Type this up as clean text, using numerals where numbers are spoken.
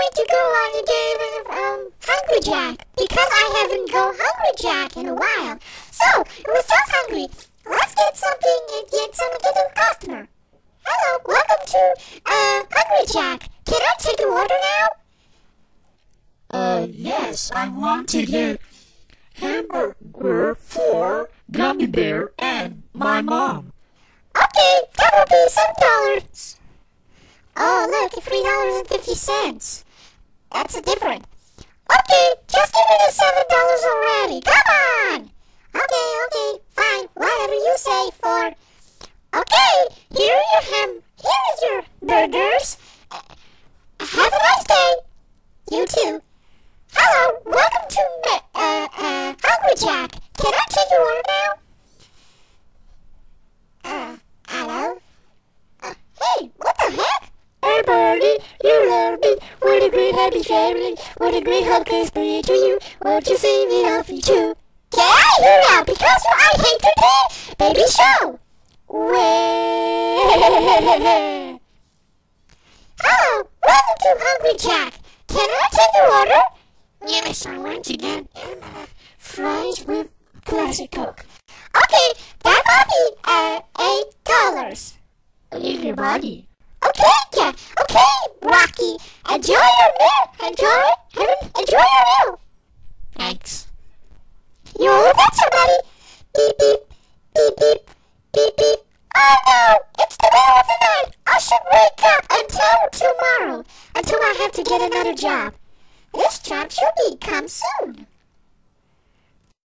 going to go on a game of Hungry Jack because I haven't go Hungry Jack in a while. So it was so hungry. Let's get something and get a customer. Hello, welcome to Hungry Jack. Can I take your order now? Yes, I want to get hamburger for Gummy Bear and my mom. Okay, that will be $7. Oh, look, $3.50. That's a different. Okay, just give me the $7 already. Come on! Okay, fine. Whatever you say for... Okay, here is your burgers. Have a nice day. You too. Hello, welcome to Hungry Jack. Can I take your order now? Hello? Hey, what the heck? Hey, Birdie, you love me. What a great happy family. What a great holiday spirit to you. Won't you sing me off you too? Can I hear you out because I hate today? Baby show. Hello, welcome to Hungry Jack. Can I take your order? Yes, I want to get fries with classic Coke. Okay, that might be $8. Leave your body. Okay, Rocky. Enjoy your meal. Enjoy your meal. Thanks. You that's somebody. Beep beep, beep beep, beep beep. Oh no, it's the middle of the night. I should wake up until tomorrow, until I have to get another job. This job should come soon.